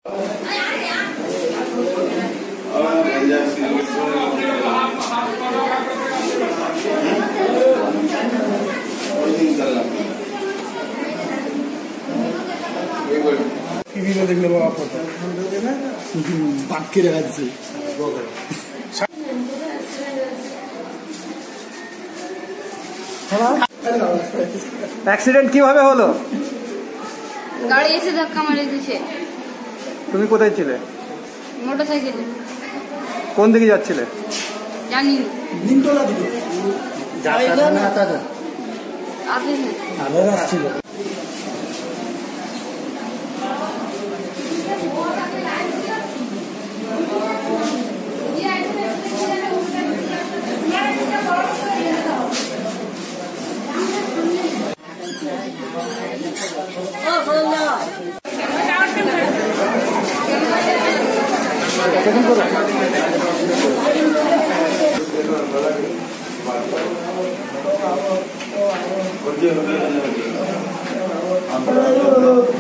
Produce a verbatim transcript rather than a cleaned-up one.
দেখলে বাবা পাক্কি দেখা দিচ্ছে। অ্যাক্সিডেন্ট কিভাবে হলো? গাড়ি এসে ধাক্কা মারে দিয়েছে। তুমি কোথায় ছিলে? মোটর সাইকেলে। কোন দিকে যাচ্ছিলে? জানি না। নিমতলা দিকে আসলে আবার আসছিল। আমরা